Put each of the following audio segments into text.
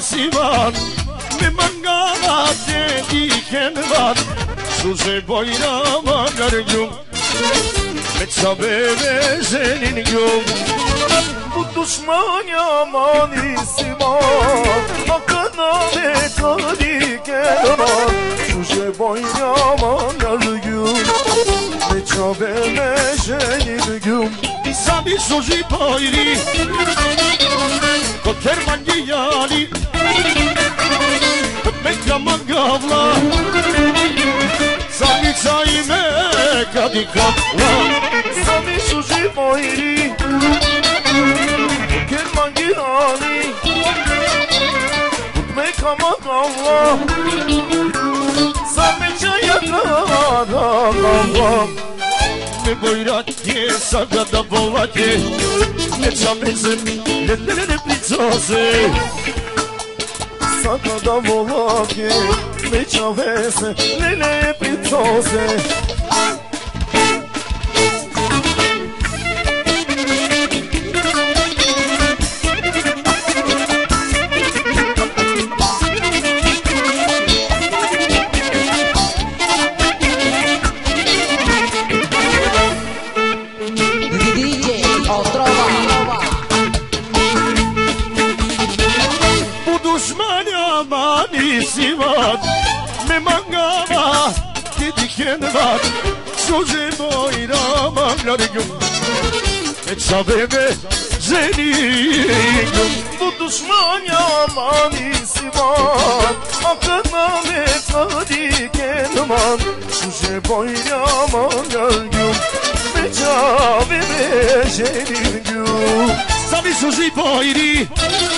sivan me mangavate di kenvan suze boyrama gargum me sabeve senin gum bu düşman yaman sivan akana me kadi kenvan suze boyrama gargum me sabeve senin gum Sami suzi boyri Koker mangiali Mekka mangavla Sami çayme kadikatla Sami suzi boyri Koker mangiali Mekka mangavla Sami çayakla Me boiratje, sagada volatje Ne čamezem, ne pricoze Sagada volatje Ne čameze, ne pricoze Sivan me mangava dikenvan suze boyrama gargum et sabebe zenigum bu düşman yaman sivan akına me dikenvan suze boyrama gargum et sabebe zenigum Sami suzi boyri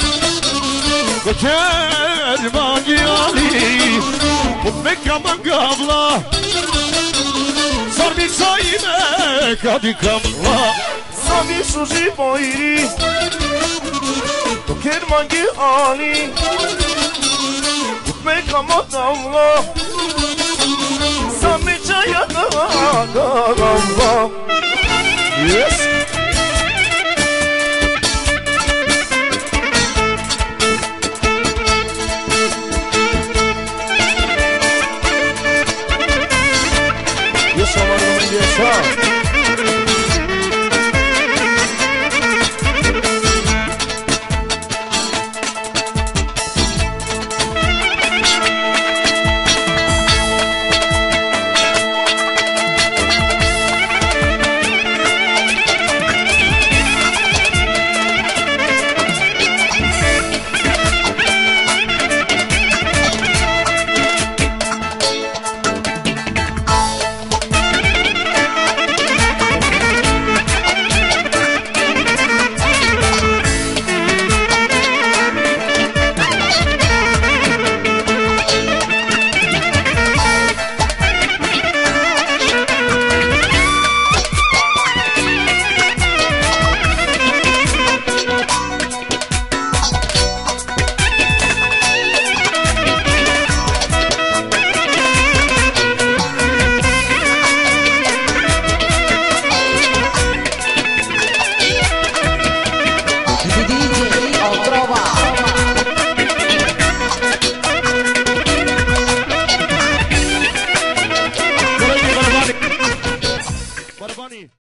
Koker mangiali Mekka mangavla Sarmi çayme kadikamla Sami suzi boyri Koker mangiali Mekka mangavla Sami çayme kadikamla Yes